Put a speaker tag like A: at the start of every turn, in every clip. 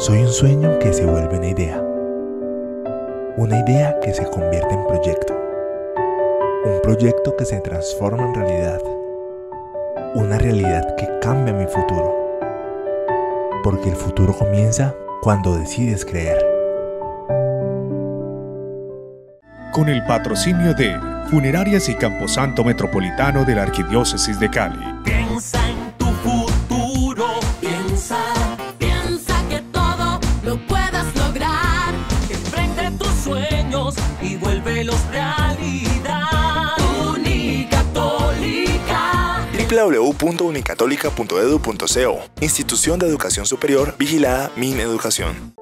A: Soy un sueño que se vuelve una idea que se convierte en proyecto, un proyecto que se transforma en realidad, una realidad que cambia mi futuro, porque el futuro comienza cuando decides creer.
B: Con el patrocinio de Funerarias y Camposanto Metropolitano de la Arquidiócesis de Cali.
C: Piensa en tu futuro, piensa que todo lo puedas lograr. Emprende tus sueños y vuélvelos realidad. Unicatólica.
A: www.unicatólica.edu.co, Institución de Educación Superior vigilada Mineducación.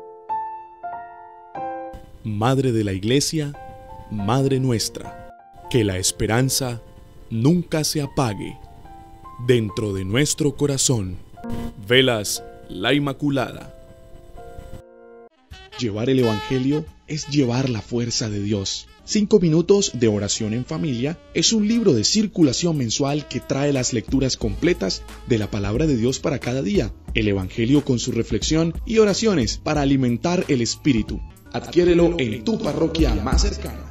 D: Madre de la Iglesia, Madre nuestra, que la esperanza nunca se apague. Dentro de nuestro corazón, velas la Inmaculada. Llevar el Evangelio es llevar la fuerza de Dios. 5 minutos de oración en familia es un libro de circulación mensual que trae las lecturas completas de la palabra de Dios para cada día, el Evangelio con su reflexión y oraciones para alimentar el espíritu. Adquiérelo en tu parroquia más cercana.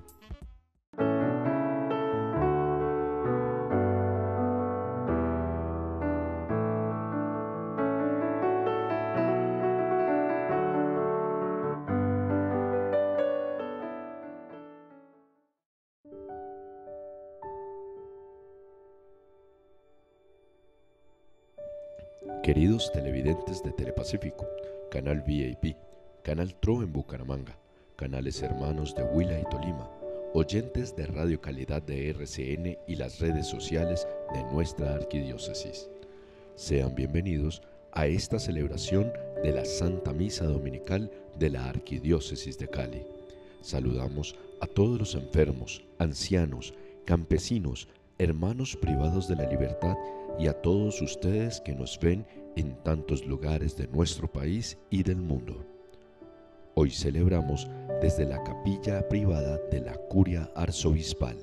E: Queridos televidentes de Telepacífico, Canal VIP, Canal TRO en Bucaramanga, canales hermanos de Huila y Tolima, oyentes de Radio Calidad de RCN y las redes sociales de nuestra arquidiócesis. Sean bienvenidos a esta celebración de la Santa Misa Dominical de la Arquidiócesis de Cali. Saludamos a todos los enfermos, ancianos, campesinos, hermanos privados de la libertad y a todos ustedes que nos ven en tantos lugares de nuestro país y del mundo. Hoy celebramos desde la capilla privada de la Curia Arzobispal.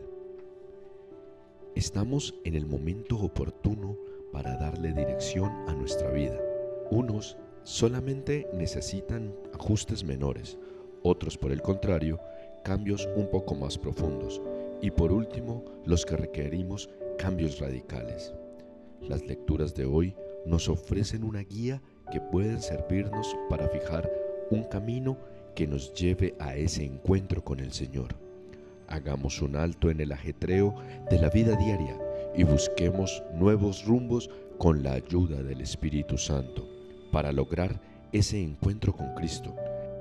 E: Estamos en el momento oportuno para darle dirección a nuestra vida. Unos solamente necesitan ajustes menores, otros por el contrario, cambios un poco más profundos, y por último, los que requerimos cambios radicales. Las lecturas de hoy nos ofrecen una guía que puede servirnos para fijar un camino que nos lleve a ese encuentro con el Señor. Hagamos un alto en el ajetreo de la vida diaria y busquemos nuevos rumbos con la ayuda del Espíritu Santo para lograr ese encuentro con Cristo.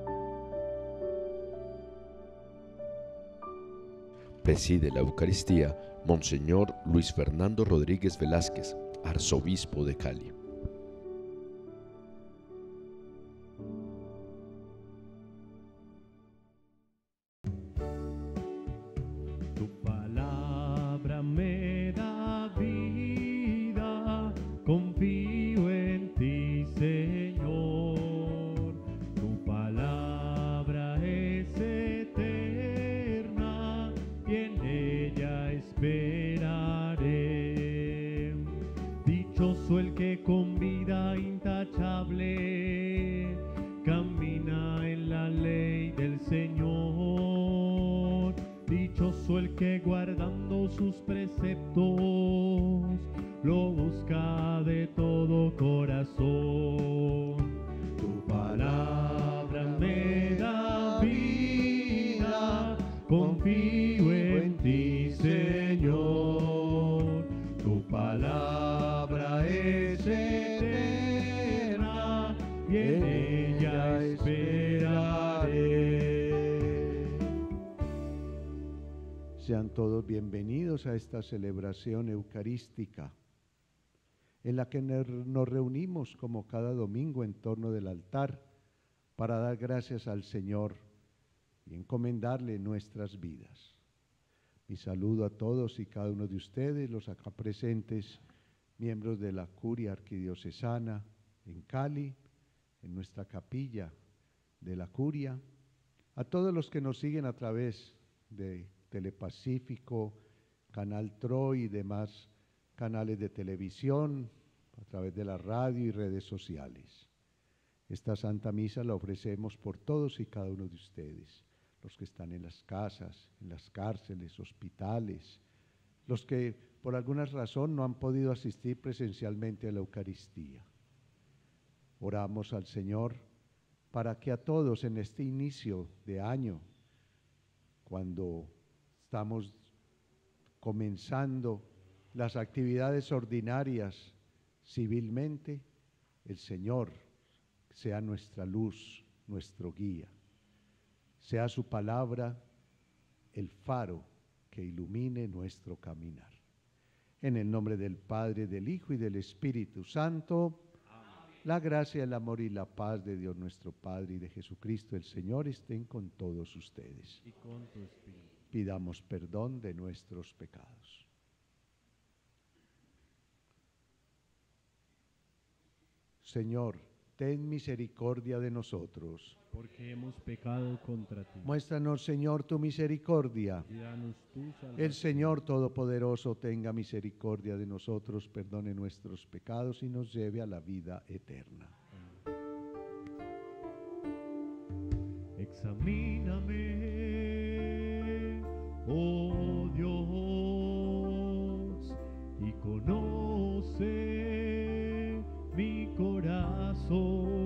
E: Preside la Eucaristía Monseñor Luis Fernando Rodríguez Velázquez, arzobispo de Cali.
F: Tu palabra me da vida, confío en ti, Señor. Tu palabra es eterna y en ella esperaré. Dichoso el que con vida intachable camina en la ley del Señor. Dichoso el que guardando sus preceptos lo busca de todo corazón. Tu palabra me da vida, confío en ti, Señor. Tu palabra es eterna y en ella esperaré.
G: Sean todos bienvenidos a esta celebración eucarística en la que nos reunimos como cada domingo en torno del altar para dar gracias al Señor y encomendarle nuestras vidas. Mi saludo a todos y cada uno de ustedes, los acá presentes, miembros de la Curia Arquidiocesana en Cali, en nuestra capilla de la Curia, a todos los que nos siguen a través de Telepacífico, Canal TRO y demás canales de televisión, a través de la radio y redes sociales. Esta Santa Misa la ofrecemos por todos y cada uno de ustedes, los que están en las casas, en las cárceles, hospitales, los que por alguna razón no han podido asistir presencialmente a la Eucaristía. Oramos al Señor para que a todos en este inicio de año, cuando estamos comenzando las actividades ordinarias civilmente, el Señor sea nuestra luz, nuestro guía, sea su palabra el faro que ilumine nuestro caminar. En el nombre del Padre, del Hijo y del Espíritu Santo, amén. La gracia, el amor y la paz de Dios nuestro Padre y de Jesucristo el Señor estén con todos ustedes.
F: Y con tu espíritu.
G: Pidamos perdón de nuestros pecados. Señor, ten misericordia de nosotros.
F: Porque hemos pecado contra ti.
G: Muéstranos, Señor, tu misericordia.
F: Y danos tu salvación.
G: El Señor Todopoderoso tenga misericordia de nosotros, perdone nuestros pecados y nos lleve a la vida eterna.
F: Examíname, oh Dios, y conoce mi corazón.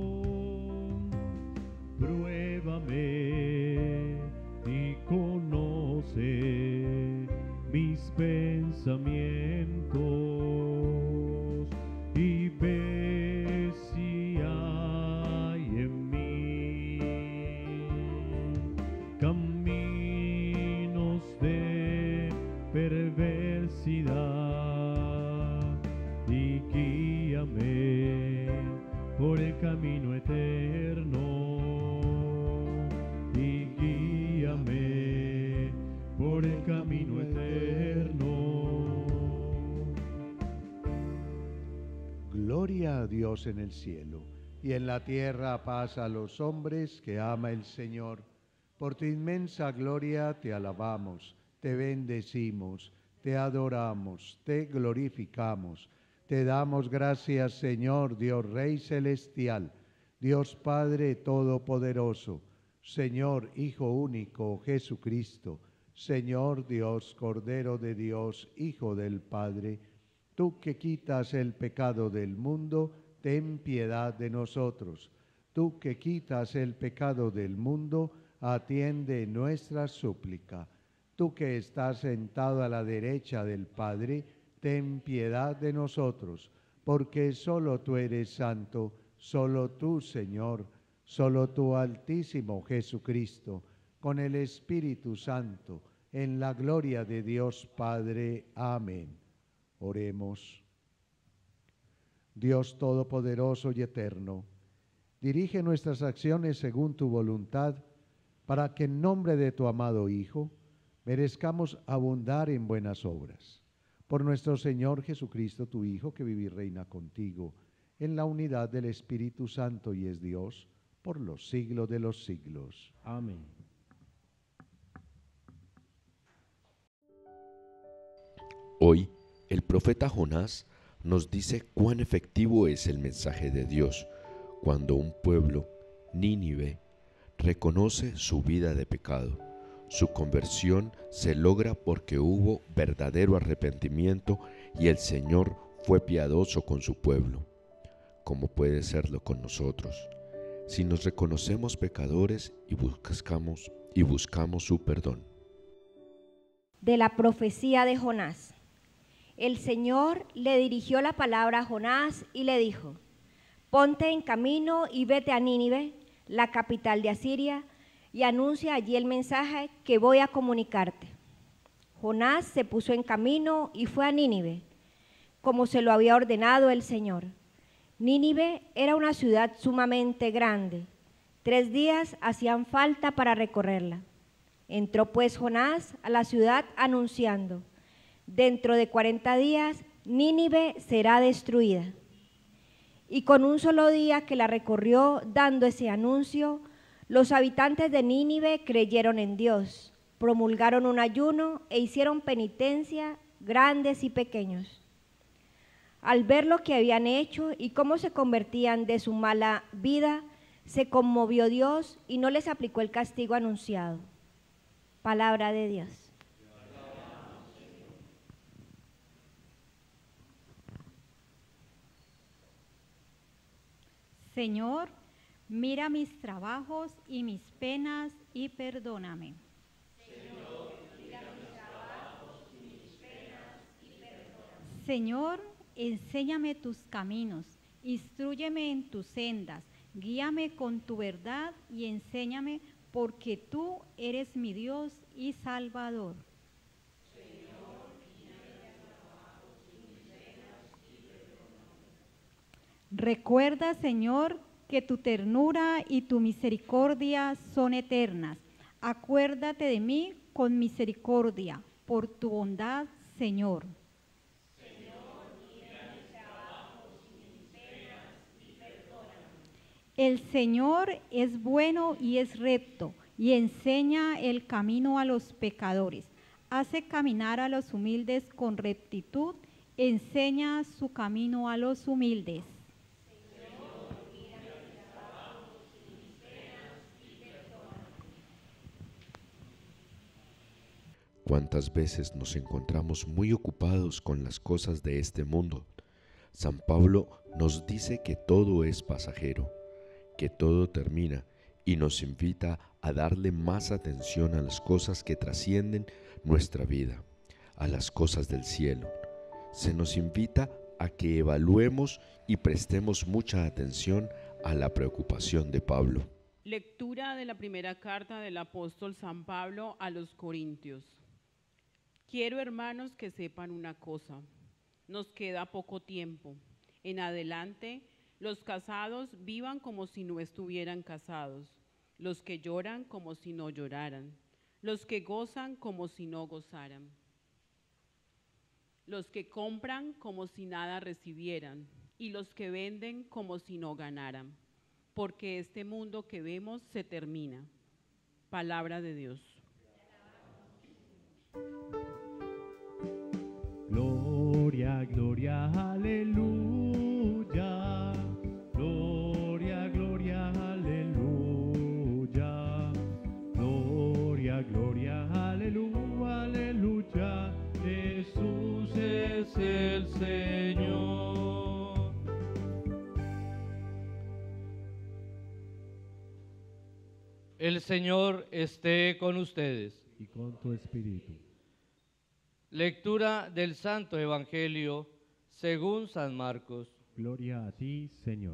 F: Pruébame y conoce mis pensamientos y ve si hay en mí caminos de perversidad y guíame por el camino eterno. Por el camino eterno.
G: Gloria a Dios en el cielo, y en la tierra paz a los hombres que ama el Señor. Por tu inmensa gloria te alabamos, te bendecimos, te adoramos, te glorificamos. Te damos gracias, Señor, Dios Rey Celestial, Dios Padre Todopoderoso, Señor Hijo Único, Jesucristo, Señor Dios, Cordero de Dios, Hijo del Padre, tú que quitas el pecado del mundo, ten piedad de nosotros. Tú que quitas el pecado del mundo, atiende nuestra súplica. Tú que estás sentado a la derecha del Padre, ten piedad de nosotros, porque solo tú eres santo, solo tú, Señor, solo tú, Altísimo Jesucristo, con el Espíritu Santo, en la gloria de Dios Padre. Amén. Oremos. Dios Todopoderoso y Eterno, dirige nuestras acciones según tu voluntad, para que en nombre de tu amado Hijo merezcamos abundar en buenas obras. Por nuestro Señor Jesucristo, tu Hijo, que vive y reina contigo, en la unidad del Espíritu Santo y es Dios, por los siglos de los siglos.
F: Amén.
E: Hoy, el profeta Jonás nos dice cuán efectivo es el mensaje de Dios cuando un pueblo, Nínive, reconoce su vida de pecado. Su conversión se logra porque hubo verdadero arrepentimiento y el Señor fue piadoso con su pueblo. ¿Cómo puede serlo con nosotros? Si nos reconocemos pecadores y buscamos su perdón.
H: De la profecía de Jonás. El Señor le dirigió la palabra a Jonás y le dijo: ponte en camino y vete a Nínive, la capital de Asiria, y anuncia allí el mensaje que voy a comunicarte. Jonás se puso en camino y fue a Nínive, como se lo había ordenado el Señor. Nínive era una ciudad sumamente grande. 3 días hacían falta para recorrerla. Entró pues Jonás a la ciudad anunciando: dentro de 40 días Nínive será destruida. Y con un solo día que la recorrió dando ese anuncio, los habitantes de Nínive creyeron en Dios, promulgaron un ayuno e hicieron penitencia, grandes y pequeños. Al ver lo que habían hecho y cómo se convertían de su mala vida, se conmovió Dios y no les aplicó el castigo anunciado. Palabra de Dios.
I: Señor, mira mis trabajos y mis penas y perdóname.
J: Señor, mira mis trabajos y mis penas y perdóname.
I: Señor, enséñame tus caminos, instrúyeme en tus sendas, guíame con tu verdad y enséñame, porque tú eres mi Dios y Salvador.
J: Señor, mira mis trabajos y mis penas y perdóname.
I: Recuerda, Señor, que tu ternura y tu misericordia son eternas. Acuérdate de mí con misericordia, por tu bondad, Señor.
J: Señor, mira mis trabajos y mis penas y perdóname.
I: El Señor es bueno y es recto, y enseña el camino a los pecadores. Hace caminar a los humildes con rectitud, enseña su camino a los humildes.
E: ¿Cuántas veces nos encontramos muy ocupados con las cosas de este mundo? San Pablo nos dice que todo es pasajero, que todo termina y nos invita a darle más atención a las cosas que trascienden nuestra vida, a las cosas del cielo. Se nos invita a que evaluemos y prestemos mucha atención a la preocupación de Pablo.
K: Lectura de la primera carta del apóstol San Pablo a los Corintios. Quiero, hermanos, que sepan una cosa. Nos queda poco tiempo. En adelante, los casados vivan como si no estuvieran casados, los que lloran como si no lloraran, los que gozan como si no gozaran, los que compran como si nada recibieran y los que venden como si no ganaran, porque este mundo que vemos se termina. Palabra de Dios.
F: Gloria, gloria, aleluya. Gloria, gloria, aleluya. Gloria, gloria, aleluya, aleluya. Jesús es el Señor.
L: El Señor esté con ustedes.
F: Y con tu espíritu.
L: Lectura del Santo Evangelio según San Marcos.
F: Gloria a ti, Señor.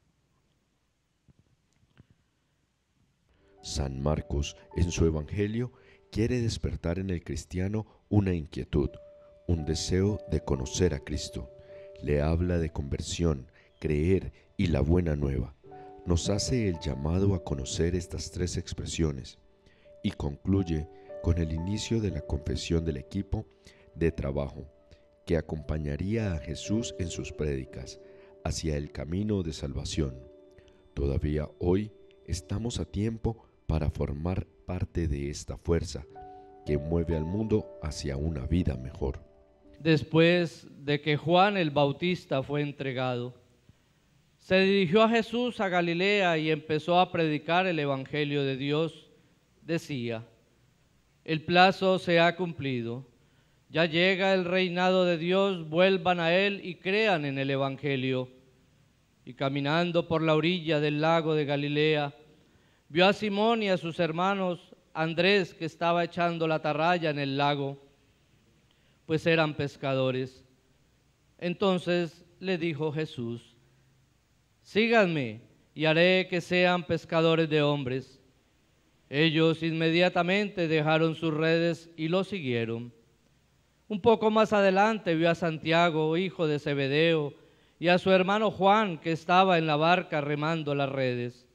E: San Marcos, en su Evangelio, quiere despertar en el cristiano una inquietud, un deseo de conocer a Cristo. Le habla de conversión, creer y la buena nueva. Nos hace el llamado a conocer estas tres expresiones y concluye con el inicio de la confesión del equipo de trabajo que acompañaría a Jesús en sus prédicas hacia el camino de salvación. Todavía hoy estamos a tiempo para formar parte de esta fuerza que mueve al mundo hacia una vida mejor.
L: Después de que Juan el Bautista fue entregado, se dirigió a Jesús a Galilea y empezó a predicar el Evangelio de Dios. Decía: el plazo se ha cumplido, ya llega el reinado de Dios, vuelvan a él y crean en el Evangelio. Y caminando por la orilla del lago de Galilea, vio a Simón y a sus hermanos Andrés, que estaba echando la atarraya en el lago, pues eran pescadores. Entonces le dijo Jesús: síganme y haré que sean pescadores de hombres. Ellos inmediatamente dejaron sus redes y lo siguieron. Un poco más adelante vio a Santiago, hijo de Zebedeo, y a su hermano Juan, que estaba en la barca remando las redes.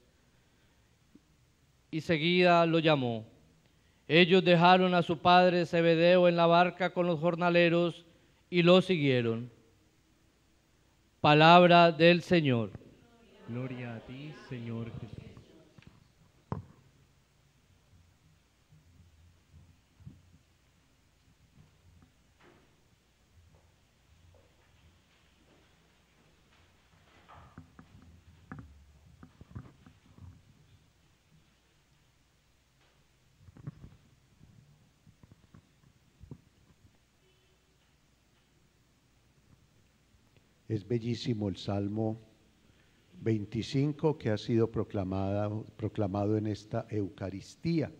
L: Y seguida lo llamó. Ellos dejaron a su padre Zebedeo en la barca con los jornaleros y lo siguieron. Palabra del Señor.
F: Gloria a ti, Señor Jesús.
G: Es bellísimo el Salmo 25 que ha sido proclamado en esta Eucaristía.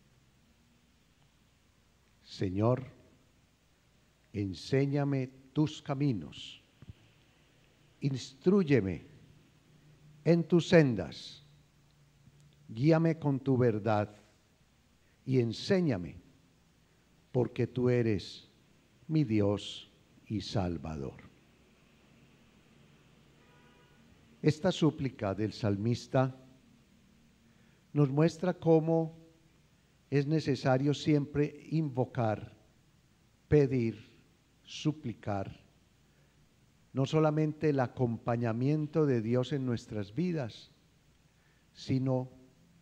G: Señor, enséñame tus caminos, instrúyeme en tus sendas, guíame con tu verdad y enséñame, porque tú eres mi Dios y Salvador. Esta súplica del salmista nos muestra cómo es necesario siempre invocar, pedir, suplicar, no solamente el acompañamiento de Dios en nuestras vidas, sino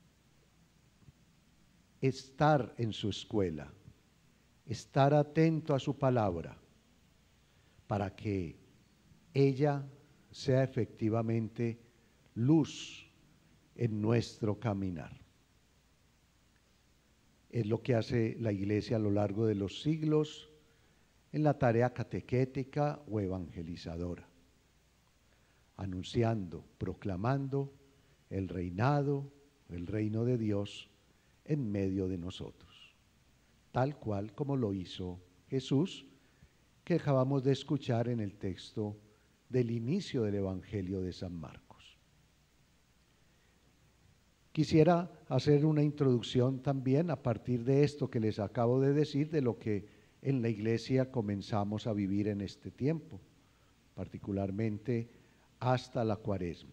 G: estar en su escuela, estar atento a su palabra, para que ella sea efectivamente luz en nuestro caminar. Es lo que hace la Iglesia a lo largo de los siglos en la tarea catequética o evangelizadora, anunciando, proclamando el reinado, el reino de Dios en medio de nosotros, tal cual como lo hizo Jesús, que acabamos de escuchar en el texto del inicio del Evangelio de San Marcos. Quisiera hacer una introducción también a partir de esto que les acabo de decir, de lo que en la Iglesia comenzamos a vivir en este tiempo, particularmente hasta la Cuaresma.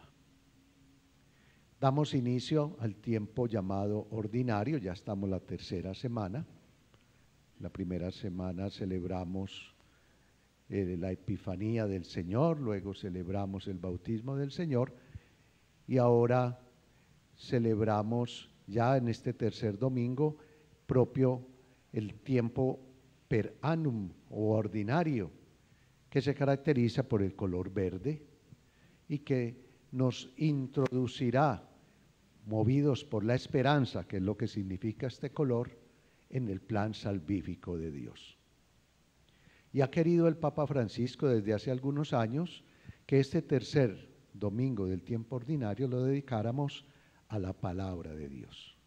G: Damos inicio al tiempo llamado ordinario, ya estamos la tercera semana. La primera semana celebramos la Epifanía del Señor, luego celebramos el bautismo del Señor y ahora celebramos ya en este tercer domingo propio el tiempo per annum o ordinario, que se caracteriza por el color verde y que nos introducirá, movidos por la esperanza, que es lo que significa este color, en el plan salvífico de Dios. Y ha querido el Papa Francisco desde hace algunos años que este tercer domingo del tiempo ordinario lo dedicáramos a la palabra de Dios.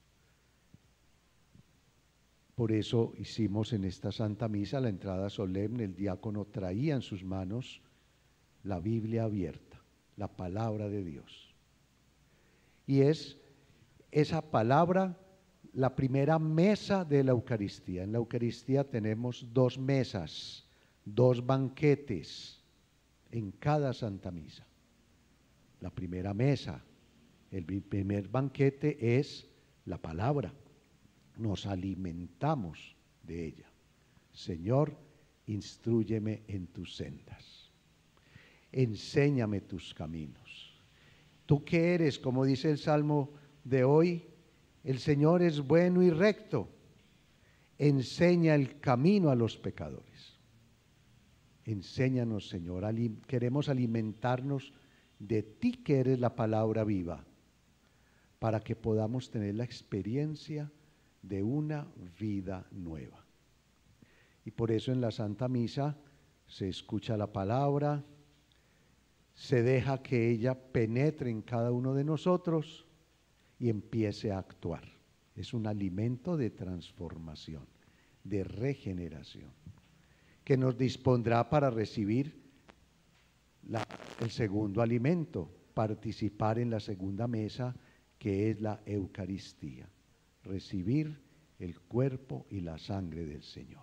G: Por eso hicimos en esta Santa Misa la entrada solemne, el diácono traía en sus manos la Biblia abierta, la palabra de Dios. Y es esa palabra la primera mesa de la Eucaristía. En la Eucaristía tenemos dos mesas, dos banquetes en cada Santa Misa. La primera mesa, el primer banquete es la palabra. Nos alimentamos de ella. Señor, instrúyeme en tus sendas. Enséñame tus caminos. ¿Tú qué eres? Como dice el Salmo de hoy, el Señor es bueno y recto. Enseña el camino a los pecadores. Enséñanos, Señor, queremos alimentarnos de ti que eres la palabra viva, para que podamos tener la experiencia de una vida nueva. Y por eso en la Santa Misa se escucha la palabra, se deja que ella penetre en cada uno de nosotros y empiece a actuar. Es un alimento de transformación, de regeneración, que nos dispondrá para recibir el segundo alimento, participar en la segunda mesa, que es la Eucaristía, recibir el cuerpo y la sangre del Señor.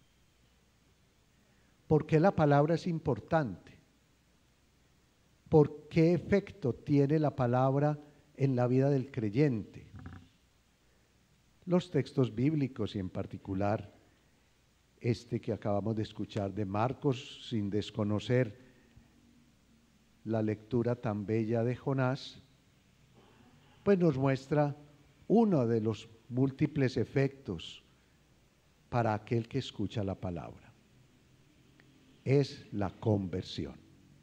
G: ¿Por qué la palabra es importante? ¿Por qué efecto tiene la palabra en la vida del creyente? Los textos bíblicos y en particular este que acabamos de escuchar de Marcos, sin desconocer la lectura tan bella de Jonás, pues nos muestra uno de los múltiples efectos para aquel que escucha la palabra. Es la conversión.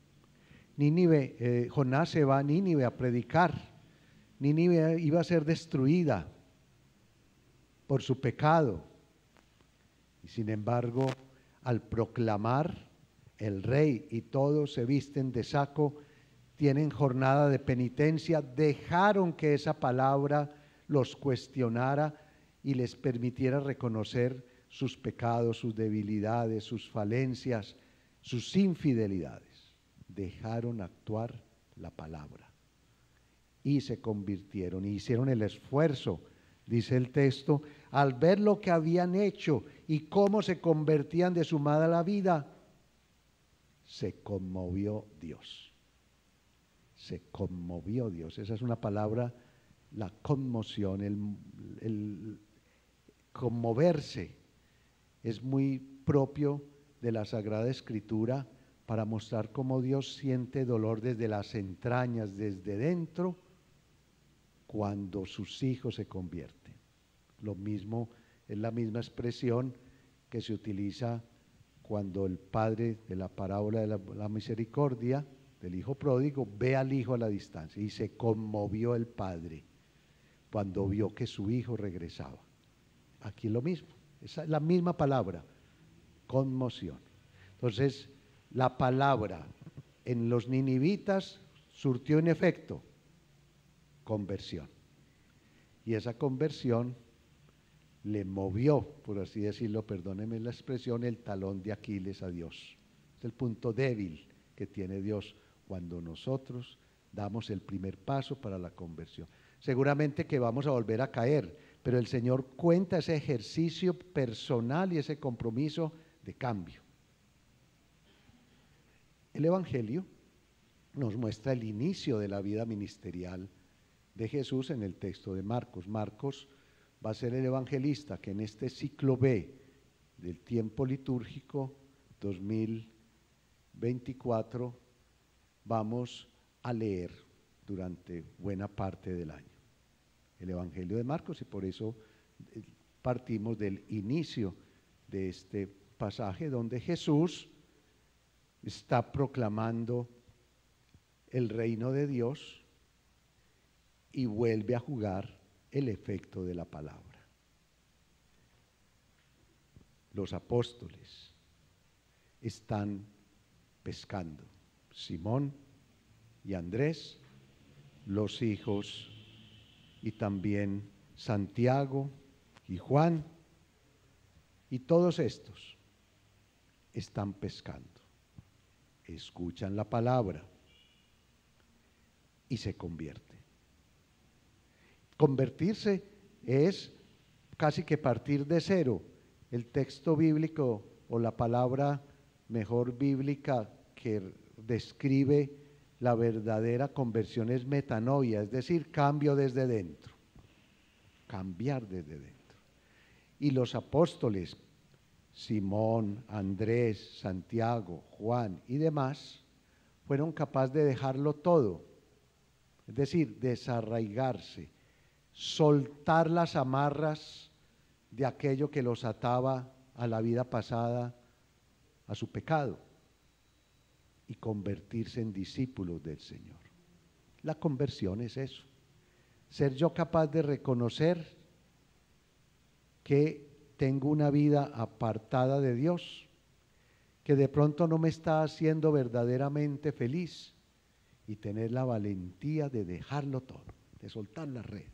G: Jonás se va a Nínive a predicar. Nínive iba a ser destruida por su pecado. Y sin embargo, al proclamar el rey y todos se visten de saco, tienen jornada de penitencia, dejaron que esa palabra los cuestionara y les permitiera reconocer sus pecados, sus debilidades, sus falencias, sus infidelidades. Dejaron actuar la palabra y se convirtieron y hicieron el esfuerzo, dice el texto, al ver lo que habían hecho y cómo se convertían de su mala vida, se conmovió Dios. Se conmovió Dios. Esa es una palabra, la conmoción, el conmoverse, es muy propio de la Sagrada Escritura para mostrar cómo Dios siente dolor desde las entrañas, desde dentro, cuando sus hijos se convierten. Lo mismo, es la misma expresión que se utiliza cuando el padre de la parábola de la misericordia del hijo pródigo ve al hijo a la distancia y se conmovió el padre cuando vio que su hijo regresaba. Aquí lo mismo, es la misma palabra, conmoción. Entonces, la palabra en los ninivitas surtió un efecto, conversión. Y esa conversión le movió, por así decirlo, perdónenme la expresión, el talón de Aquiles a Dios. Es el punto débil que tiene Dios cuando nosotros damos el primer paso para la conversión. Seguramente que vamos a volver a caer, pero el Señor cuenta ese ejercicio personal y ese compromiso de cambio. El Evangelio nos muestra el inicio de la vida ministerial de Jesús en el texto de Marcos. Marcos va a ser el evangelista que en este ciclo B del tiempo litúrgico 2024 vamos a leer durante buena parte del año. El Evangelio de Marcos, y por eso partimos del inicio de este pasaje donde Jesús está proclamando el reino de Dios y vuelve a jugar el efecto de la palabra. Los apóstoles están pescando, Simón y Andrés, los hijos y también Santiago y Juan, y todos estos están pescando, escuchan la palabra y se convierten. Convertirse es casi que partir de cero. El texto bíblico o la palabra mejor bíblica que describe la verdadera conversión es metanoia, es decir, cambio desde dentro, cambiar desde dentro. Y los apóstoles, Simón, Andrés, Santiago, Juan y demás, fueron capaces de dejarlo todo, es decir, desarraigarse, soltar las amarras de aquello que los ataba a la vida pasada, a su pecado, y convertirse en discípulos del Señor. La conversión es eso, ser yo capaz de reconocer que tengo una vida apartada de Dios, que de pronto no me está haciendo verdaderamente feliz, y tener la valentía de dejarlo todo, de soltar las redes,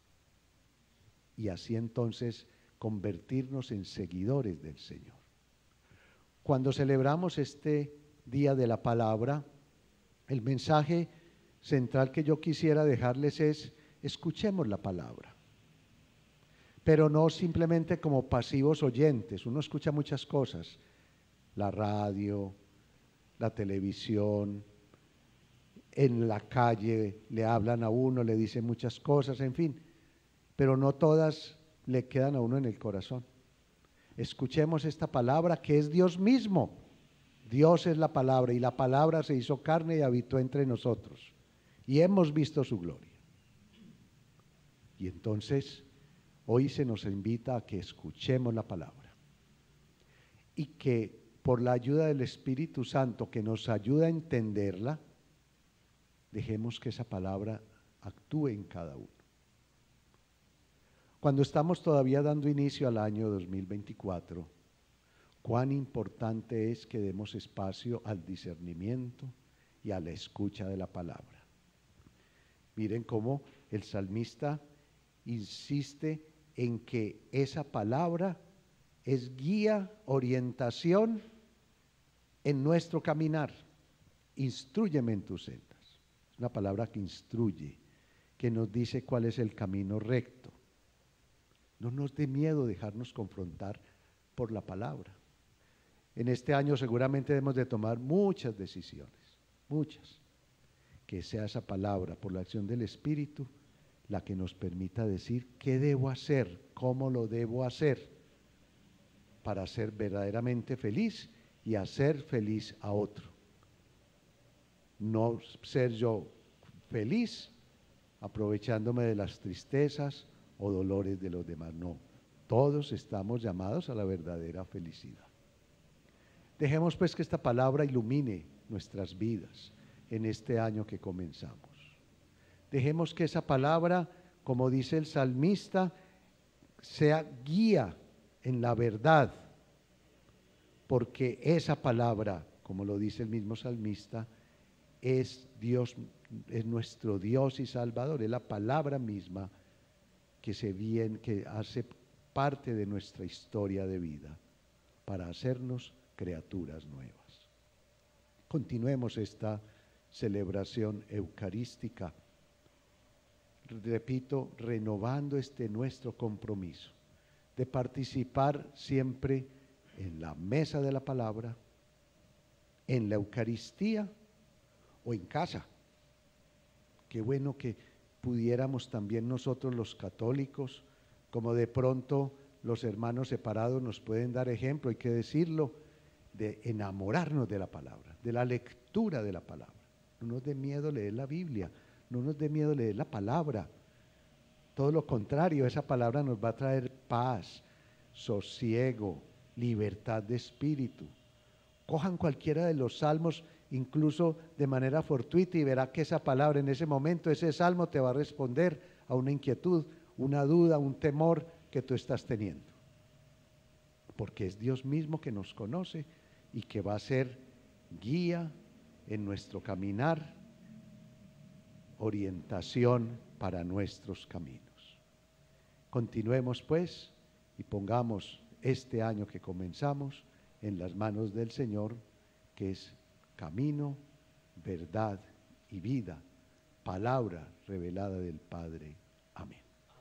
G: y así entonces convertirnos en seguidores del Señor. Cuando celebramos este Día de la Palabra, el mensaje central que yo quisiera dejarles es: escuchemos la palabra, pero no simplemente como pasivos oyentes. Uno escucha muchas cosas, la radio, la televisión, en la calle le hablan a uno, le dicen muchas cosas, en fin, pero no todas le quedan a uno en el corazón. Escuchemos esta palabra que es Dios mismo. Dios es la palabra, y la palabra se hizo carne y habitó entre nosotros, y hemos visto su gloria. Y entonces hoy se nos invita a que escuchemos la palabra y que por la ayuda del Espíritu Santo, que nos ayuda a entenderla, dejemos que esa palabra actúe en cada uno. Cuando estamos todavía dando inicio al año 2024, cuán importante es que demos espacio al discernimiento y a la escucha de la palabra. Miren cómo el salmista insiste en que esa palabra es guía, orientación en nuestro caminar. Instrúyeme en tus sendas. Es una palabra que instruye, que nos dice cuál es el camino recto. No nos dé miedo dejarnos confrontar por la palabra. En este año seguramente debemos de tomar muchas decisiones, muchas. Que sea esa palabra, por la acción del Espíritu, la que nos permita decir qué debo hacer, cómo lo debo hacer, para ser verdaderamente feliz y hacer feliz a otro. No ser yo feliz aprovechándome de las tristezas o dolores de los demás, no. Todos estamos llamados a la verdadera felicidad. Dejemos pues que esta palabra ilumine nuestras vidas en este año que comenzamos. Dejemos que esa palabra, como dice el salmista, sea guía en la verdad, porque esa palabra, como lo dice el mismo salmista, es Dios, es nuestro Dios y Salvador, es la palabra misma que hace parte de nuestra historia de vida para hacernos criaturas nuevas. Continuemos esta celebración eucarística, repito, renovando nuestro compromiso de participar siempre en la mesa de la palabra, en la Eucaristía o en casa. Qué bueno que pudiéramos también nosotros los católicos, como de pronto los hermanos separados nos pueden dar ejemplo, hay que decirlo, de enamorarnos de la palabra, de la lectura de la palabra. No nos dé miedo leer la Biblia, no nos dé miedo leer la palabra. Todo lo contrario, esa palabra nos va a traer paz, sosiego, libertad de espíritu. Cojan cualquiera de los salmos, incluso de manera fortuita, y verá que esa palabra en ese momento, ese salmo te va a responder a una inquietud, una duda, un temor que tú estás teniendo. Porque es Dios mismo que nos conoce y que va a ser guía en nuestro caminar, orientación para nuestros caminos. Continuemos pues y pongamos este año que comenzamos en las manos del Señor, que es camino, verdad y vida, palabra revelada del Padre. Amén.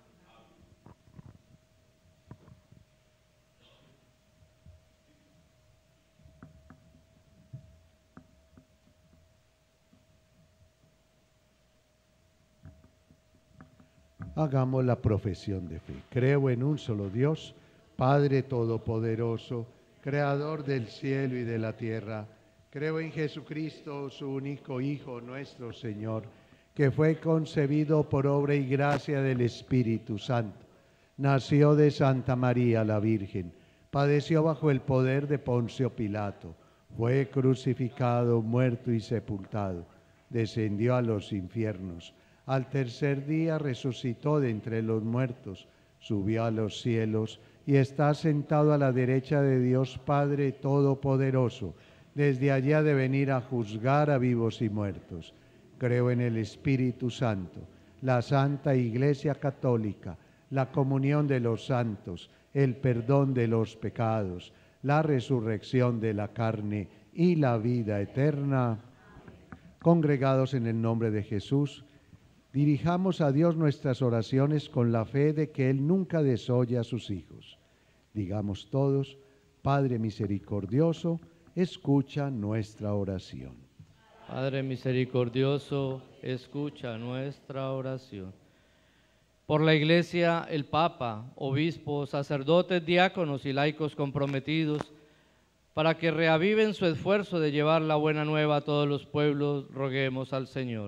G: Hagamos la profesión de fe. Creo en un solo Dios, Padre Todopoderoso, Creador del cielo y de la tierra. Creo en Jesucristo, su único Hijo, nuestro Señor, que fue concebido por obra y gracia del Espíritu Santo. Nació de Santa María la Virgen, padeció bajo el poder de Poncio Pilato, fue crucificado, muerto y sepultado, descendió a los infiernos. Al tercer día resucitó de entre los muertos, subió a los cielos y está sentado a la derecha de Dios Padre Todopoderoso. Desde allí ha de venir a juzgar a vivos y muertos. Creo en el Espíritu Santo, la Santa Iglesia Católica, la comunión de los santos, el perdón de los pecados, la resurrección de la carne y la vida eterna. Congregados en el nombre de Jesús, dirijamos a Dios nuestras oraciones con la fe de que Él nunca desoye a sus hijos. Digamos todos: Padre misericordioso, escucha nuestra oración.
L: Padre misericordioso, escucha nuestra oración. Por la Iglesia, el Papa, obispos, sacerdotes, diáconos y laicos comprometidos, para que reaviven su esfuerzo de llevar la buena nueva a todos los pueblos, roguemos al Señor.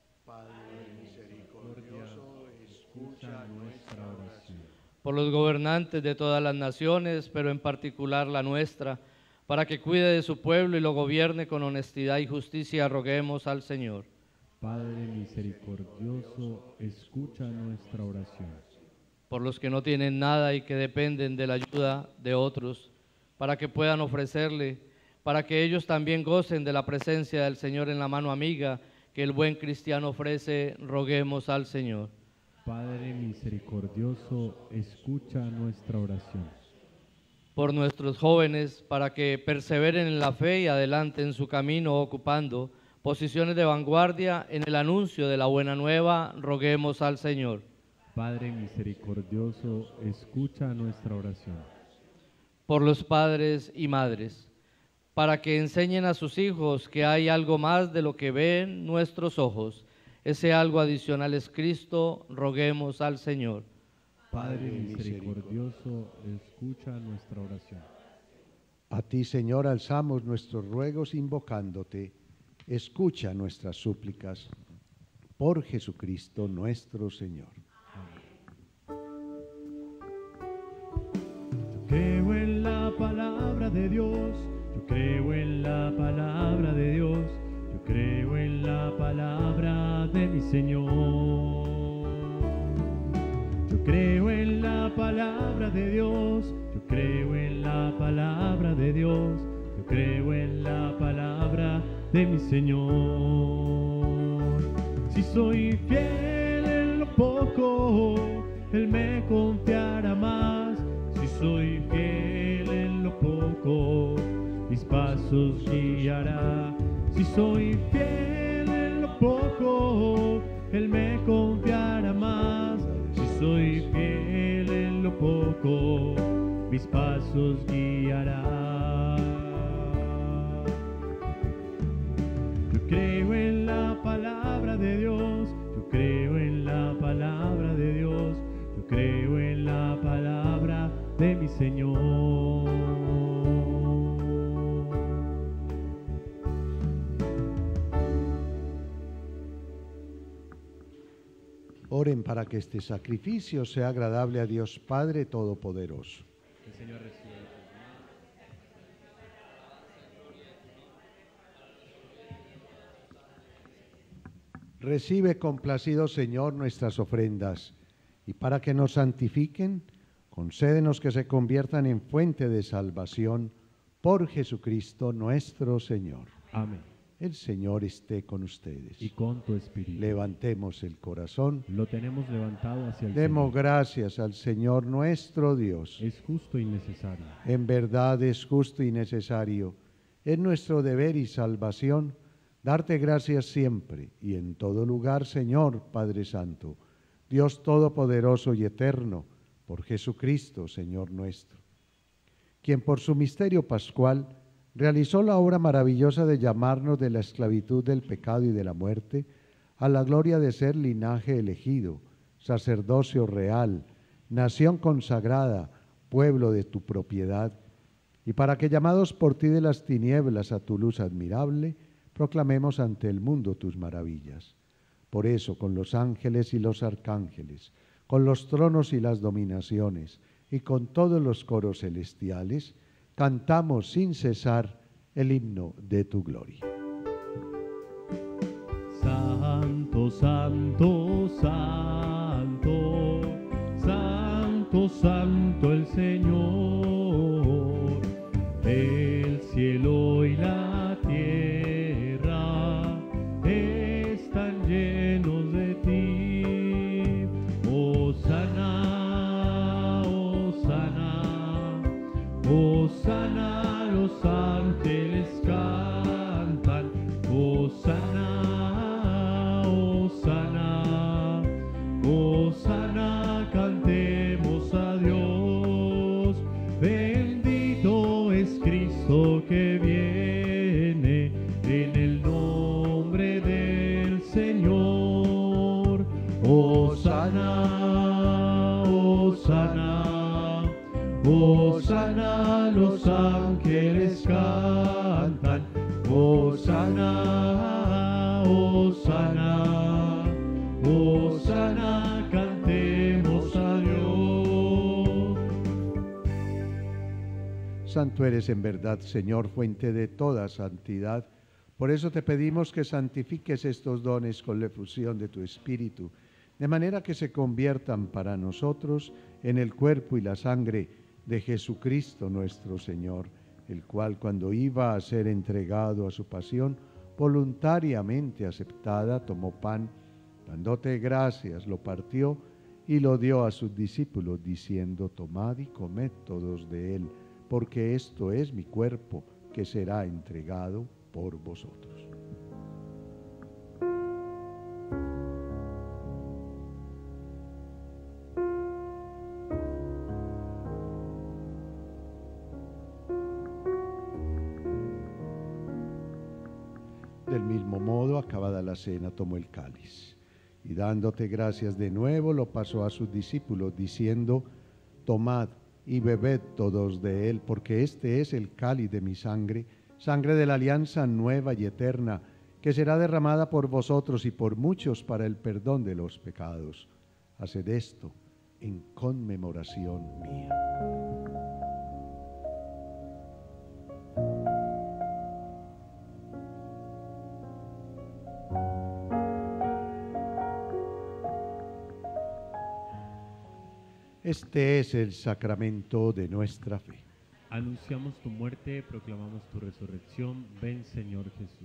L: Por los gobernantes de todas las naciones, pero en particular la nuestra, para que cuide de su pueblo y lo gobierne con honestidad y justicia, roguemos al Señor.
F: Padre misericordioso, escucha nuestra oración.
L: Por los que no tienen nada y que dependen de la ayuda de otros, para que puedan ofrecerle, para que ellos también gocen de la presencia del Señor en la mano amiga que el buen cristiano ofrece, roguemos al Señor.
F: Padre misericordioso, escucha nuestra oración.
L: Por nuestros jóvenes, para que perseveren en la fe y adelanten su camino ocupando posiciones de vanguardia en el anuncio de la buena nueva, roguemos al Señor.
F: Padre misericordioso, escucha nuestra oración.
L: Por los padres y madres, para que enseñen a sus hijos que hay algo más de lo que ven nuestros ojos. Ese algo adicional es Cristo, roguemos al Señor.
F: Padre misericordioso, escucha nuestra oración.
G: A ti, Señor, alzamos nuestros ruegos invocándote. Escucha nuestras súplicas. Por Jesucristo nuestro Señor.
F: Yo creo en la palabra de Dios. Yo creo en la palabra de Dios. Yo creo en la palabra de mi Señor. Yo creo en la palabra de Dios. Yo creo en la palabra de Dios. Yo creo en la palabra de mi Señor. Si soy fiel en lo poco, Él me confiará más. Si soy fiel en lo poco, mis pasos guiará. Si soy fiel en lo poco, Él me confiará más. Si soy fiel en lo poco, mis pasos guiará. Yo creo en la palabra de Dios. Yo creo en la palabra de Dios. Yo creo en la palabra de mi Señor.
G: Oren para que este sacrificio sea agradable a Dios Padre Todopoderoso.
F: El Señor reciba de tus manos.
G: Recibe complacido, Señor, nuestras ofrendas, y para que nos santifiquen, concédenos que se conviertan en fuente de salvación por Jesucristo nuestro Señor.
F: Amén.
G: El Señor esté con ustedes.
F: Y con tu espíritu.
G: Levantemos el corazón.
F: Lo tenemos levantado hacia el
G: Demos
F: Señor.
G: gracias al Señor nuestro Dios.
F: Es justo y necesario.
G: En verdad es justo y necesario. Es nuestro deber y salvación darte gracias siempre y en todo lugar, Señor Padre Santo, Dios Todopoderoso y Eterno, por Jesucristo, Señor nuestro, quien por su misterio pascual realizó la obra maravillosa de llamarnos de la esclavitud del pecado y de la muerte a la gloria de ser linaje elegido, sacerdocio real, nación consagrada, pueblo de tu propiedad, y para que llamados por ti de las tinieblas a tu luz admirable, proclamemos ante el mundo tus maravillas. Por eso, con los ángeles y los arcángeles, con los tronos y las dominaciones, y con todos los coros celestiales, cantamos sin cesar el himno de tu gloria.
F: Santo, santo, santo, santo, santo el Señor, el cielo y la tierra están llenos de ti. Hosana, hosana, hosana, los ángeles cantan. Hosana, hosana, hosana, cantemos a Dios. Bendito es Cristo que viene en el nombre del Señor. Hosana, hosana, hosana, los ángeles cantan. Hosana, hosana, hosana, cantemos a Dios.
G: Santo eres en verdad, Señor, fuente de toda santidad. Por eso te pedimos que santifiques estos dones con la efusión de tu Espíritu, de manera que se conviertan para nosotros en el cuerpo y la sangre de Jesucristo nuestro Señor, el cual cuando iba a ser entregado a su pasión, voluntariamente aceptada, tomó pan, dándote gracias, lo partió y lo dio a sus discípulos, diciendo: tomad y comed todos de él, porque esto es mi cuerpo, que será entregado por vosotros. Del mismo modo, acabada la cena, tomó el cáliz y dándote gracias de nuevo, lo pasó a sus discípulos, diciendo: tomad y bebed todos de él, porque este es el cáliz de mi sangre, sangre de la alianza nueva y eterna, que será derramada por vosotros y por muchos para el perdón de los pecados. Haced esto en conmemoración mía. Este es el sacramento de nuestra fe.
F: Anunciamos tu muerte, proclamamos tu resurrección. Ven, Señor Jesús.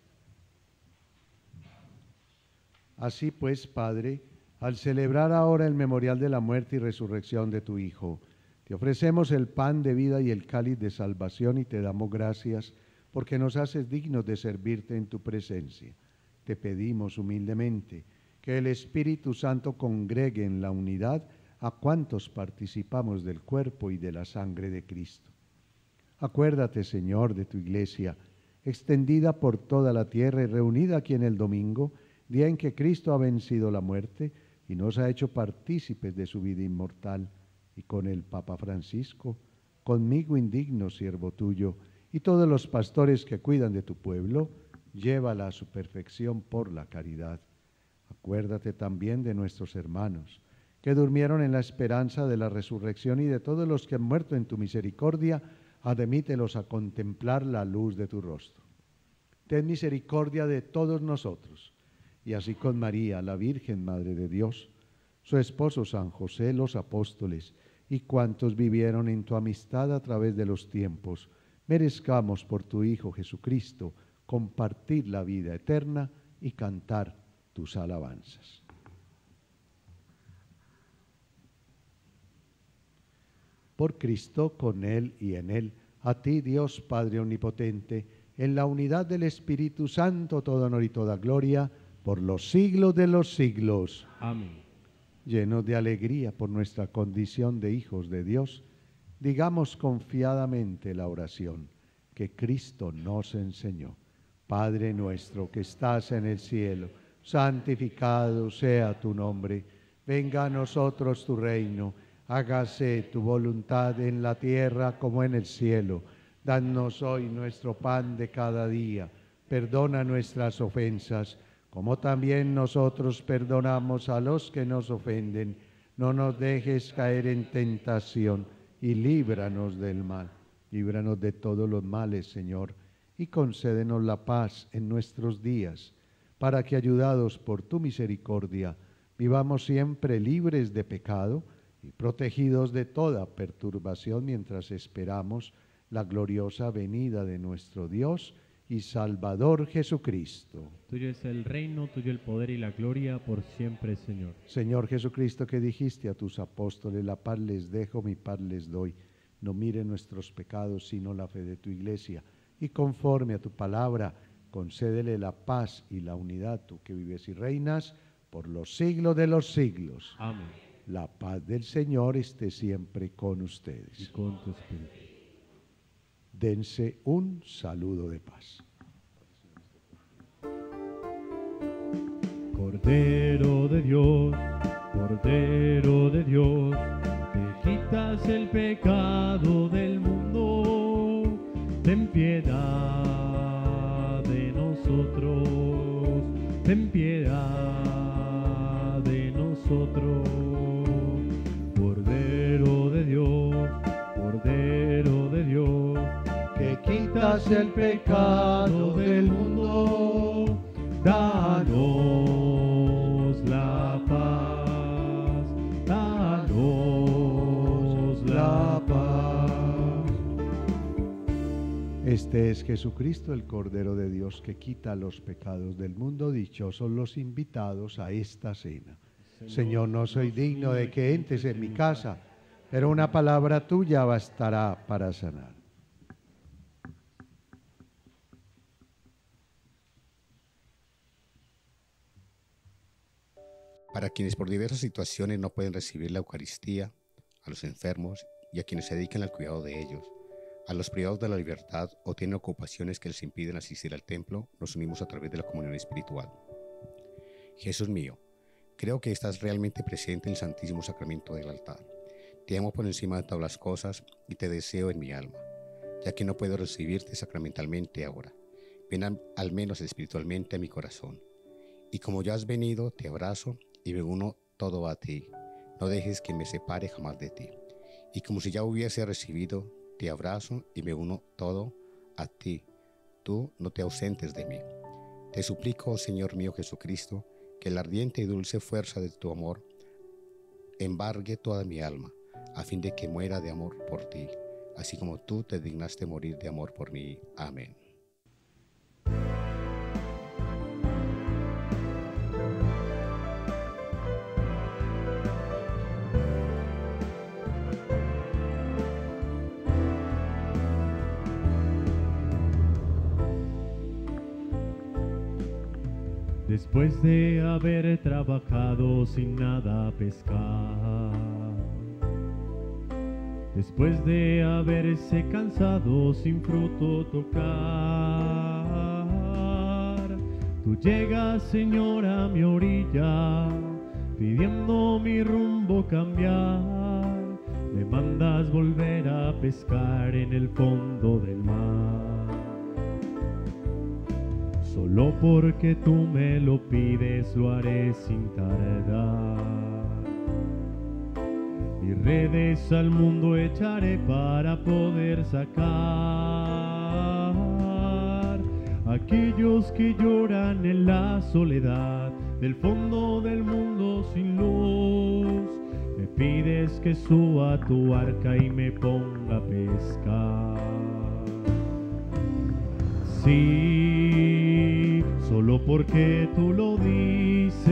G: Así pues, Padre, al celebrar ahora el memorial de la muerte y resurrección de tu Hijo, te ofrecemos el pan de vida y el cáliz de salvación y te damos gracias porque nos haces dignos de servirte en tu presencia. Te pedimos humildemente que el Espíritu Santo congregue en la unidad a cuantos participamos del cuerpo y de la sangre de Cristo. Acuérdate, Señor, de tu Iglesia, extendida por toda la tierra y reunida aquí en el domingo, día en que Cristo ha vencido la muerte y nos ha hecho partícipes de su vida inmortal, y con el Papa Francisco, conmigo indigno siervo tuyo, y todos los pastores que cuidan de tu pueblo, llévala a su perfección por la caridad. Acuérdate también de nuestros hermanos, que durmieron en la esperanza de la resurrección, y de todos los que han muerto en tu misericordia, admítelos a contemplar la luz de tu rostro. Ten misericordia de todos nosotros, y así con María, la Virgen Madre de Dios, su esposo San José, los apóstoles, y cuantos vivieron en tu amistad a través de los tiempos, merezcamos por tu Hijo Jesucristo compartir la vida eterna y cantar tus alabanzas. Por Cristo, con Él y en Él, a ti, Dios Padre Omnipotente, en la unidad del Espíritu Santo, todo honor y toda gloria, por los siglos de los siglos.
F: Amén.
G: Llenos de alegría por nuestra condición de hijos de Dios, digamos confiadamente la oración que Cristo nos enseñó. Padre nuestro que estás en el cielo, santificado sea tu nombre. Venga a nosotros tu reino. Hágase tu voluntad en la tierra como en el cielo. Danos hoy nuestro pan de cada día. Perdona nuestras ofensas, como también nosotros perdonamos a los que nos ofenden. No nos dejes caer en tentación y líbranos del mal. Líbranos de todos los males, Señor, y concédenos la paz en nuestros días, para que, ayudados por tu misericordia, vivamos siempre libres de pecado y protegidos de toda perturbación mientras esperamos la gloriosa venida de nuestro Dios y Salvador Jesucristo.
F: Tuyo es el reino, tuyo el poder y la gloria por siempre, Señor.
G: Señor Jesucristo, que dijiste a tus apóstoles: la paz les dejo, mi paz les doy. No mire nuestros pecados, sino la fe de tu Iglesia. Y conforme a tu palabra, concédele la paz y la unidad, tú que vives y reinas por los siglos de los siglos.
F: Amén.
G: La paz del Señor esté siempre con ustedes.
F: Y con tu espíritu.
G: Dense un saludo de paz.
F: Cordero de Dios, te quitas el pecado del mundo. Ten piedad de nosotros, ten piedad de nosotros. Cordero de Dios, que quitas el pecado del mundo, danos la paz, danos la paz.
G: Este es Jesucristo, el Cordero de Dios, que quita los pecados del mundo. Dichosos los invitados a esta cena. Señor, no soy digno de que entres en mi casa, pero una palabra tuya bastará para sanar.
M: Para quienes por diversas situaciones no pueden recibir la Eucaristía, a los enfermos y a quienes se dedican al cuidado de ellos, a los privados de la libertad o tienen ocupaciones que les impiden asistir al templo, nos unimos a través de la comunión espiritual. Jesús mío, creo que estás realmente presente en el Santísimo Sacramento del altar. Te amo por encima de todas las cosas y te deseo en mi alma, ya que no puedo recibirte sacramentalmente ahora. Ven al menos espiritualmente a mi corazón. Y como ya has venido, te abrazo y me uno todo a ti. No dejes que me separe jamás de ti. Y como si ya hubiese recibido, te abrazo y me uno todo a ti. Tú no te ausentes de mí. Te suplico, oh Señor mío Jesucristo, que la ardiente y dulce fuerza de tu amor embargue toda mi alma, a fin de que muera de amor por ti, así como tú te dignaste morir de amor por mí. Amén.
F: Después de haber trabajado sin nada pescar, después de haberse cansado sin fruto tocar, tú llegas, Señor, a mi orilla, pidiendo mi rumbo cambiar. Me mandas volver a pescar en el fondo del mar. Solo porque tú me lo pides, lo haré sin tardar. Mis redes al mundo echaré para poder sacar aquellos que lloran en la soledad del fondo del mundo sin luz. Me pides que suba a tu arca y me ponga a pescar. Sí, solo porque tú lo dices.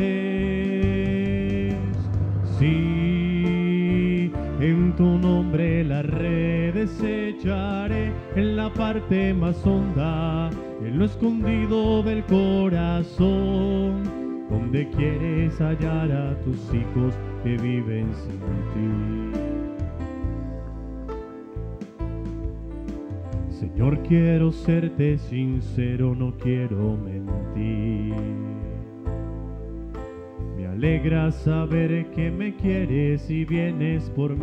F: Sí, en tu nombre las redes echaré en la parte más honda, en lo escondido del corazón, donde quieres hallar a tus hijos que viven sin ti. Señor, quiero serte sincero, no quiero mentir. Me alegra saber que me quieres y vienes por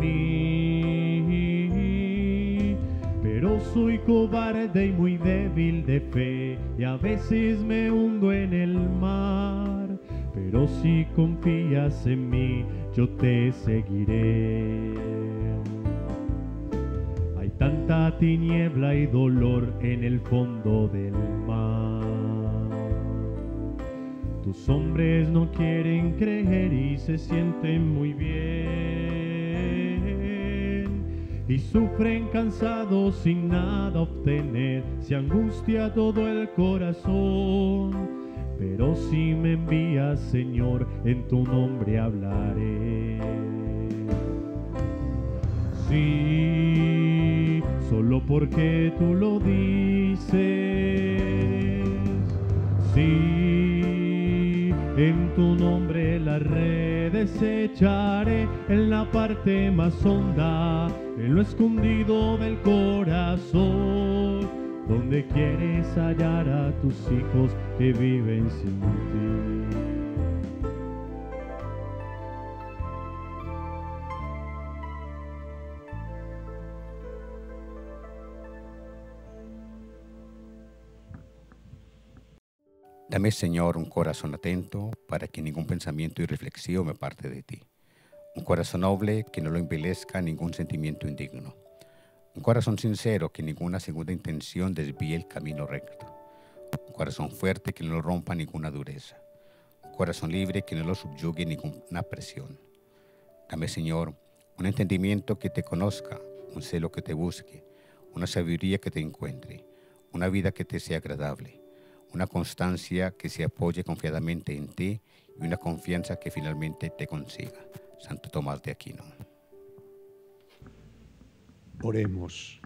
F: mí. Pero soy cobarde y muy débil de fe, y a veces me hundo en el mar. Pero si confías en mí, yo te seguiré. Tanta tiniebla y dolor en el fondo del mar. Tus hombres no quieren creer y se sienten muy bien, y sufren cansados sin nada obtener. Se angustia todo el corazón, pero si me envías, Señor, en tu nombre hablaré. Sí, solo porque tú lo dices. Sí, en tu nombre las redes echaré en la parte más honda, en lo escondido del corazón, donde quieres hallar a tus hijos que viven sin ti.
M: Dame, Señor, un corazón atento para que ningún pensamiento irreflexivo me aparte de ti. Un corazón noble que no lo envilezca ningún sentimiento indigno. Un corazón sincero que ninguna segunda intención desvíe el camino recto. Un corazón fuerte que no lo rompa ninguna dureza. Un corazón libre que no lo subyugue ninguna presión. Dame, Señor, un entendimiento que te conozca, un celo que te busque, una sabiduría que te encuentre, una vida que te sea agradable, una constancia que se apoye confiadamente en ti y una confianza que finalmente te consiga. Santo Tomás de Aquino.
G: Oremos.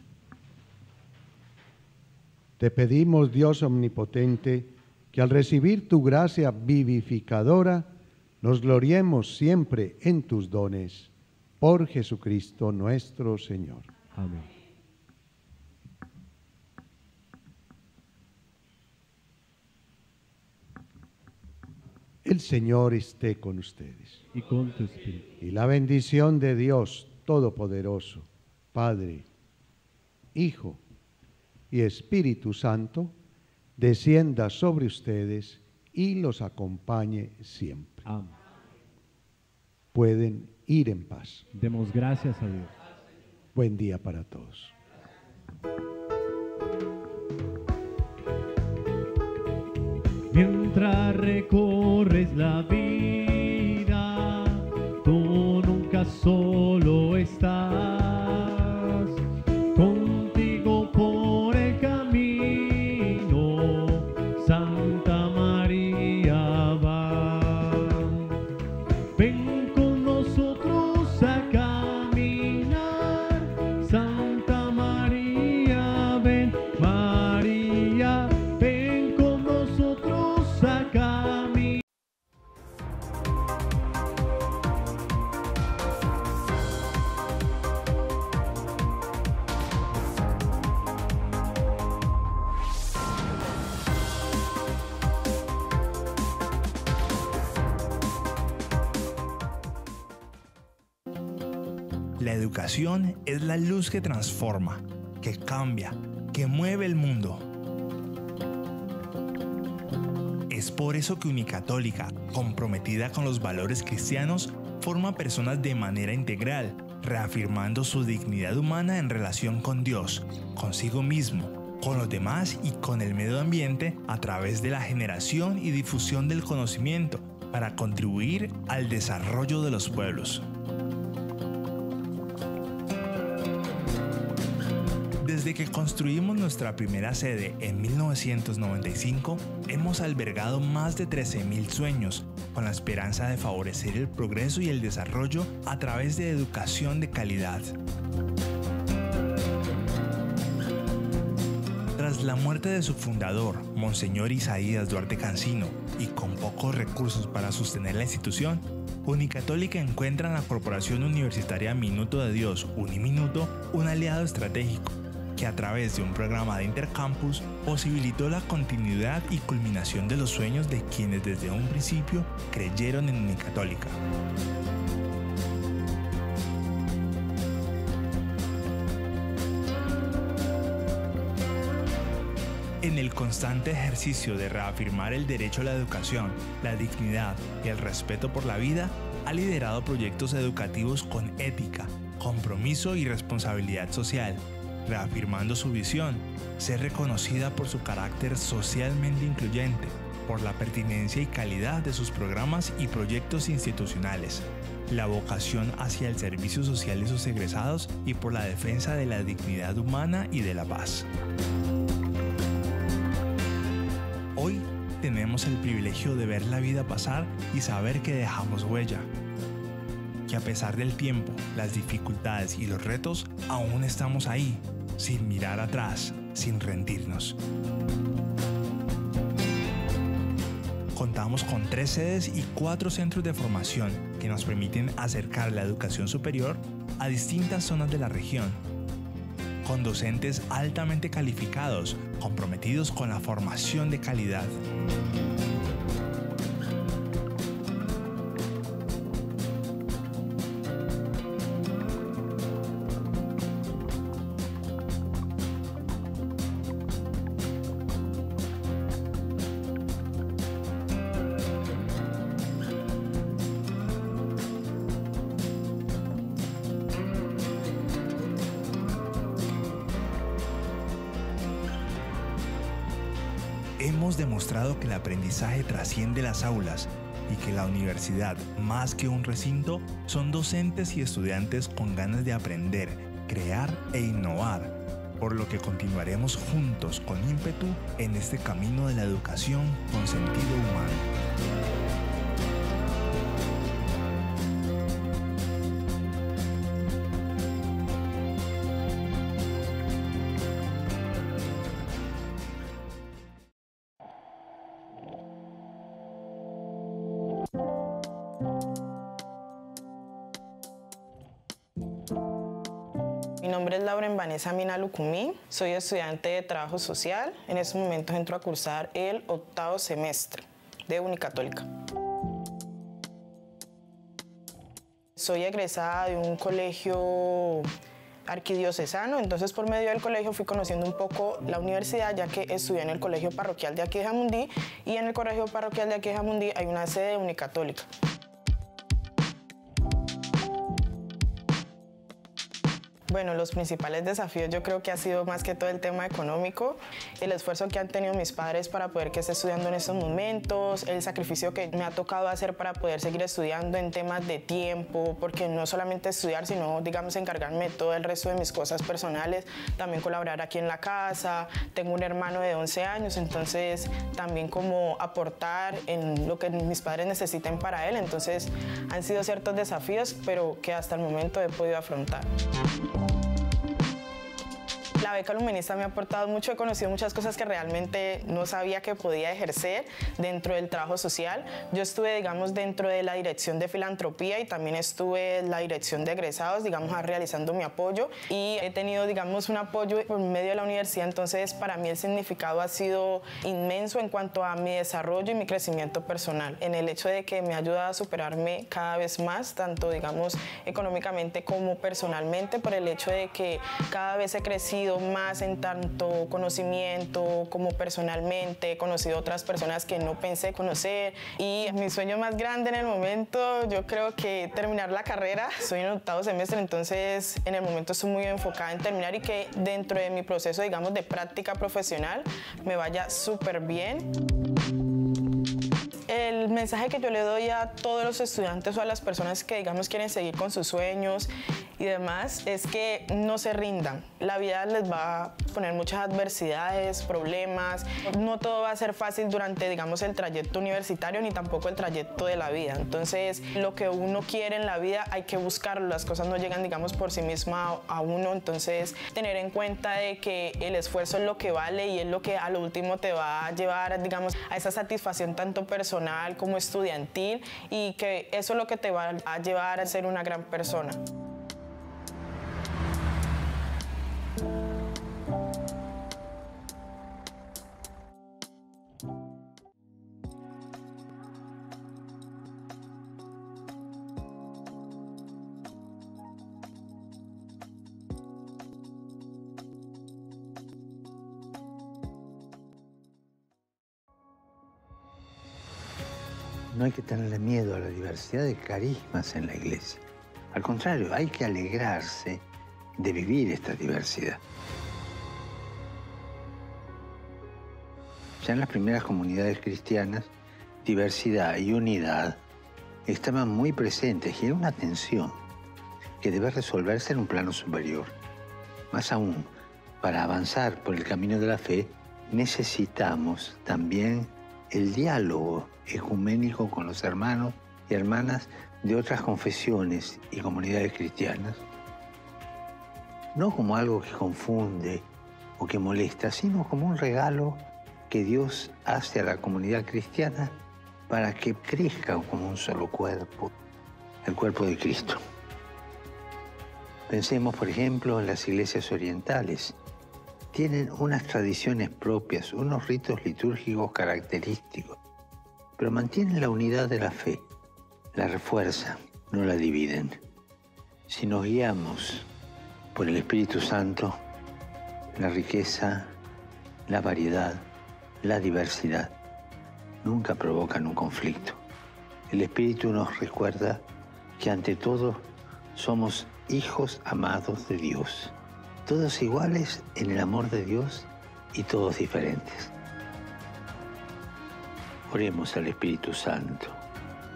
G: Te pedimos, Dios omnipotente, que al recibir tu gracia vivificadora, nos gloriemos siempre en tus dones. Por Jesucristo nuestro Señor.
F: Amén.
G: El Señor esté con ustedes.
F: Y con tu espíritu.
G: Y la bendición de Dios Todopoderoso, Padre, Hijo y Espíritu Santo, descienda sobre ustedes y los acompañe siempre.
F: Amén.
G: Pueden ir en paz.
F: Demos gracias a Dios.
G: Buen día para todos.
F: Mientras recorres la vida, tú nunca solo estás. Contigo por el camino, Santa María va. Ven con nosotros a caminar, Santa María, ven, María, ven con nosotros a caminar.
A: La educación es la luz que transforma, que cambia, que mueve el mundo. Es por eso que Unicatólica, comprometida con los valores cristianos, forma personas de manera integral, reafirmando su dignidad humana en relación con Dios, consigo mismo, con los demás y con el medio ambiente a través de la generación y difusión del conocimiento para contribuir al desarrollo de los pueblos. Desde que construimos nuestra primera sede en 1995, hemos albergado más de 13.000 sueños, con la esperanza de favorecer el progreso y el desarrollo a través de educación de calidad. Tras la muerte de su fundador, Monseñor Isaías Duarte Cancino, y con pocos recursos para sostener la institución, Unicatólica encuentra en la Corporación Universitaria Minuto de Dios, Uniminuto, un aliado estratégico, que a través de un programa de intercampus posibilitó la continuidad y culminación de los sueños de quienes desde un principio creyeron en Unicatólica. En el constante ejercicio de reafirmar el derecho a la educación, la dignidad y el respeto por la vida, ha liderado proyectos educativos con ética, compromiso y responsabilidad social, reafirmando su visión, ser reconocida por su carácter socialmente incluyente, por la pertinencia y calidad de sus programas y proyectos institucionales, la vocación hacia el servicio social de sus egresados y por la defensa de la dignidad humana y de la paz. Hoy tenemos el privilegio de ver la vida pasar y saber que dejamos huella, que a pesar del tiempo, las dificultades y los retos, aún estamos ahí, sin mirar atrás, sin rendirnos. Contamos con 3 sedes y 4 centros de formación que nos permiten acercar la educación superior a distintas zonas de la región, con docentes altamente calificados, comprometidos con la formación de calidad. Hemos demostrado que el aprendizaje trasciende las aulas y que la universidad, más que un recinto, son docentes y estudiantes con ganas de aprender, crear e innovar, por lo que continuaremos juntos con ímpetu en este camino de la educación con sentido humano.
N: Mi nombre es Lauren Vanessa Mina Lucumí, soy estudiante de Trabajo Social. En estos momentos entro a cursar el 8º semestre de Unicatólica. Soy egresada de un colegio arquidiocesano, entonces por medio del colegio fui conociendo un poco la universidad, ya que estudié en el colegio parroquial de aquí de Jamundí, y en el colegio parroquial de aquí de Jamundí hay una sede Unicatólica. Bueno, los principales desafíos yo creo que ha sido más que todo el tema económico, el esfuerzo que han tenido mis padres para poder que esté estudiando en estos momentos, el sacrificio que me ha tocado hacer para poder seguir estudiando en temas de tiempo, porque no solamente estudiar, sino, digamos, encargarme de todo el resto de mis cosas personales, también colaborar aquí en la casa, tengo un hermano de 11 años, entonces también como aportar en lo que mis padres necesiten para él, entonces han sido ciertos desafíos, pero que hasta el momento he podido afrontar. La beca Lumenista me ha aportado mucho, he conocido muchas cosas que realmente no sabía que podía ejercer dentro del trabajo social. Yo estuve, digamos, dentro de la dirección de filantropía y también estuve en la dirección de egresados, digamos, realizando mi apoyo, y he tenido, digamos, un apoyo por medio de la universidad, entonces para mí el significado ha sido inmenso en cuanto a mi desarrollo y mi crecimiento personal, en el hecho de que me ha ayudado a superarme cada vez más, tanto, digamos, económicamente como personalmente, por el hecho de que cada vez he crecido más en tanto conocimiento como personalmente, he conocido otras personas que no pensé conocer, y mi sueño más grande en el momento, yo creo que terminar la carrera. Soy en el 8º semestre, entonces en el momento estoy muy enfocada en terminar y que dentro de mi proceso, digamos, de práctica profesional me vaya súper bien. El mensaje que yo le doy a todos los estudiantes o a las personas que, digamos, quieren seguir con sus sueños y demás es que no se rindan. La vida les va a poner muchas adversidades, problemas. No todo va a ser fácil durante, digamos, el trayecto universitario ni tampoco el trayecto de la vida. Entonces, lo que uno quiere en la vida hay que buscarlo. Las cosas no llegan, digamos, por sí misma a uno. Entonces, tener en cuenta de que el esfuerzo es lo que vale y es lo que a lo último te va a llevar, digamos, a esa satisfacción tanto personal como estudiantil, y que eso es lo que te va a llevar a ser una gran persona.
O: No hay que tenerle miedo a la diversidad de carismas en la iglesia. Al contrario, hay que alegrarse de vivir esta diversidad. Ya en las primeras comunidades cristianas, diversidad y unidad estaban muy presentes y era una tensión que debe resolverse en un plano superior. Más aún, para avanzar por el camino de la fe, necesitamos también el diálogo ecuménico con los hermanos y hermanas de otras confesiones y comunidades cristianas. No como algo que confunde o que molesta, sino como un regalo que Dios hace a la comunidad cristiana para que crezca como un solo cuerpo, el cuerpo de Cristo. Pensemos, por ejemplo, en las iglesias orientales. Tienen unas tradiciones propias, unos ritos litúrgicos característicos, pero mantienen la unidad de la fe, la refuerzan, no la dividen. Si nos guiamos por el Espíritu Santo, la riqueza, la variedad, la diversidad nunca provocan un conflicto. El Espíritu nos recuerda que ante todo somos hijos amados de Dios, todos iguales en el amor de Dios y todos diferentes. Oremos al Espíritu Santo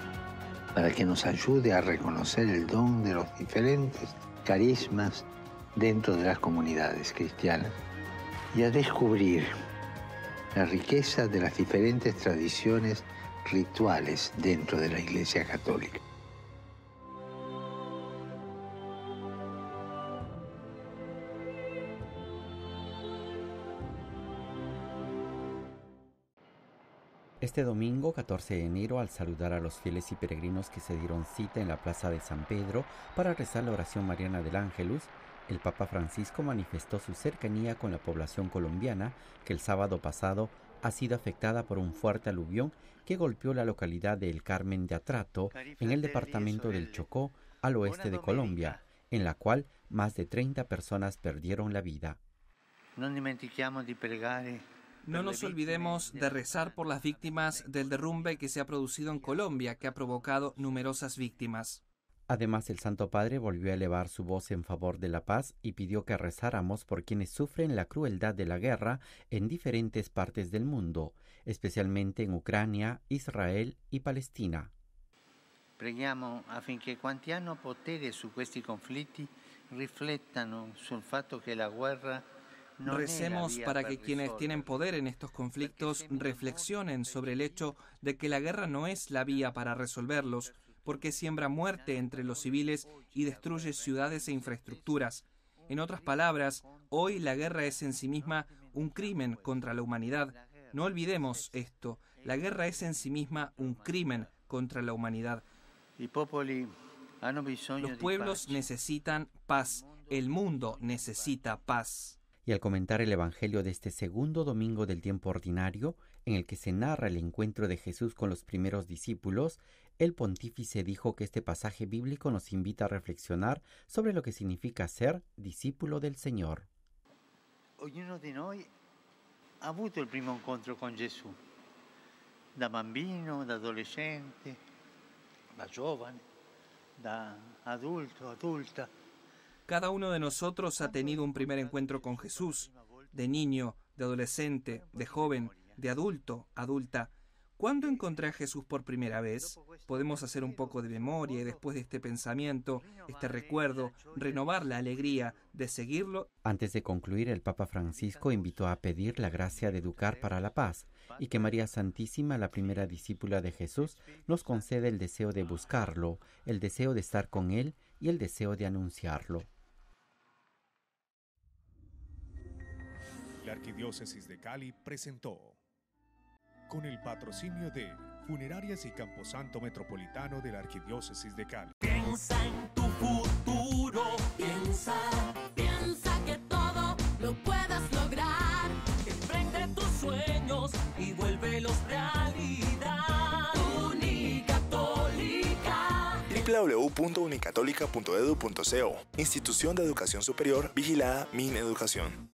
O: para que nos ayude a reconocer el don de los diferentes carismas dentro de las comunidades cristianas y a descubrir la riqueza de las diferentes tradiciones rituales dentro de la Iglesia Católica.
P: Este domingo 14 de enero, al saludar a los fieles y peregrinos que se dieron cita en la Plaza de San Pedro para rezar la oración mariana del Ángelus, el Papa Francisco manifestó su cercanía con la población colombiana que el sábado pasado ha sido afectada por un fuerte aluvión que golpeó la localidad de El Carmen de Atrato, en el departamento del Chocó, al oeste de Colombia, en la cual más de 30 personas perdieron la vida.
Q: No nos olvidemos de rezar por las víctimas del derrumbe que se ha producido en Colombia, que ha provocado numerosas víctimas.
P: Además, el Santo Padre volvió a elevar su voz en favor de la paz y pidió que rezáramos por quienes sufren la crueldad de la guerra en diferentes partes del mundo, especialmente en Ucrania, Israel y Palestina.
O: Preghiamo affinché quanti hanno potere su questi conflitti riflettano sul fatto che la guerra.
Q: Recemos para que quienes tienen poder en estos conflictos reflexionen sobre el hecho de que la guerra no es la vía para resolverlos, porque siembra muerte entre los civiles y destruye ciudades e infraestructuras. En otras palabras, hoy la guerra es en sí misma un crimen contra la humanidad. No olvidemos esto, la guerra es en sí misma un crimen contra la humanidad. Los pueblos necesitan paz, el mundo necesita paz.
P: Y al comentar el Evangelio de este segundo domingo del tiempo ordinario, en el que se narra el encuentro de Jesús con los primeros discípulos, el pontífice dijo que este pasaje bíblico nos invita a reflexionar sobre lo que significa ser discípulo del Señor.
O: Ognuno di noi ha avuto il primo incontro con Gesù, da bambino, da adolescente, da giovane, da adulto, adulta.
Q: Cada uno de nosotros ha tenido un primer encuentro con Jesús, de niño, de adolescente, de joven, de adulto, adulta. ¿Cuándo encontré a Jesús por primera vez? Podemos hacer un poco de memoria y después de este pensamiento, este recuerdo, renovar la alegría de seguirlo.
P: Antes de concluir, el Papa Francisco invitó a pedir la gracia de educar para la paz y que María Santísima, la primera discípula de Jesús, nos conceda el deseo de buscarlo, el deseo de estar con Él y el deseo de anunciarlo.
B: La Arquidiócesis de Cali presentó, con el patrocinio de Funerarias y Camposanto Metropolitano de la Arquidiócesis de Cali.
C: Piensa en tu futuro, piensa que todo lo puedas lograr. Emprende tus sueños y vuélvelos realidad. Unicatólica.
A: www.unicatólica.edu.co. Institución de Educación Superior vigilada Mineducación.